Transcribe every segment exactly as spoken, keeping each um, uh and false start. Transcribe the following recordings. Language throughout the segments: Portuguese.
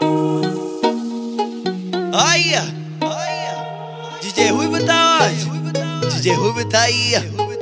Olha, D J Ruivo tá onde? D J Ruivo tá aí.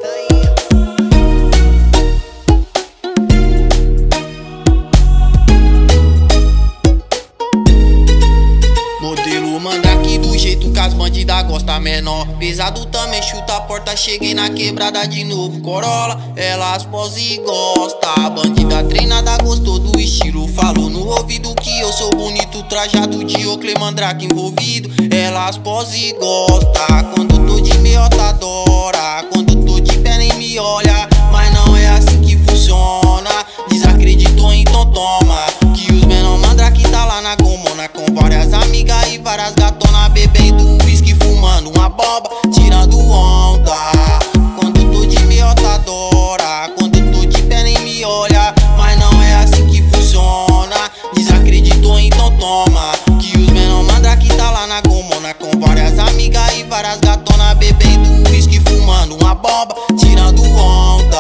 Modelo mandrake do jeito que as bandidas gostam menor. Pesado também chuta a porta, cheguei na quebrada de novo. Corolla, elas pose e gosta. A bandida treinada gostou do estilo. Falou no ouvido que eu sou bonito, trajado de Oakley mandrake envolvido. Elas pose e gosta. Quando tô de meiota adora. Quando tô de pé nem me olha. Mas não é assim que funciona. Desacreditou, então toma. Que os menor mandrake tá lá na gomona com várias amigas e várias gatonas, bebendo whisky, fumando uma bomba, tirando onda. Quando tô de meiota adora. Quando tô de pé nem me olha. Mas não é assim que funciona. Desacreditou, então toma. Que os menor mandrake tá lá na gomona com várias amigas e várias gatonas, bebendo whisky, fumando uma bomba, tirando onda.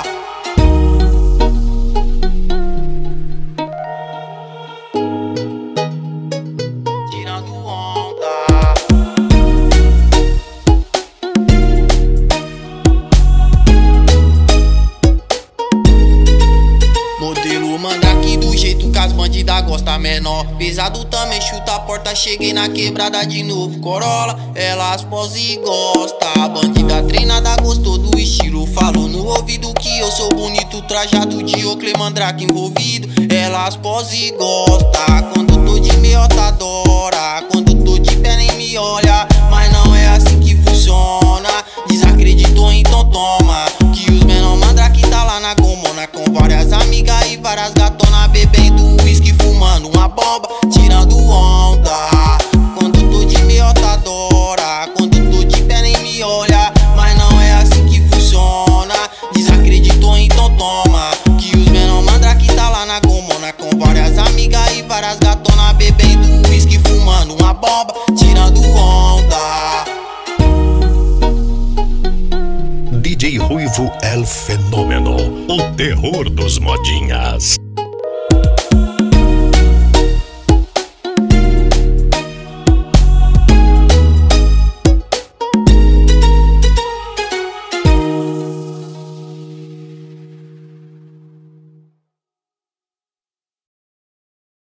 Modelo mandrake do jeito que as bandidas gostam menor. Pesado também chuta a porta, cheguei na quebrada de novo. Corolla, elas pose e gosta. A bandida treinada gostou do estilo. Falou no ouvido que eu sou bonito, trajado de Oakley mandrake envolvido. Elas pose e gosta. Quando tô de meiota adora. Quando tô de pé nem me olha. Mas não é assim que funciona. Desacreditou, então toma. Que os menor mandrake tá lá na gomona com várias amigas e várias gatonas, bebendo whisky, fumando uma bomba, tirando onda. Quando tô de meiota adora. Quando tô de pé nem me olha. Mas não é assim que funciona. Desacreditou, então toma. Que os menor mandrake tá lá na gomona com várias amigas e várias gatonas, bebendo whisky, fumando uma bomba, tirando onda. D J Ruivo El Fenômeno, o terror dos modinhas.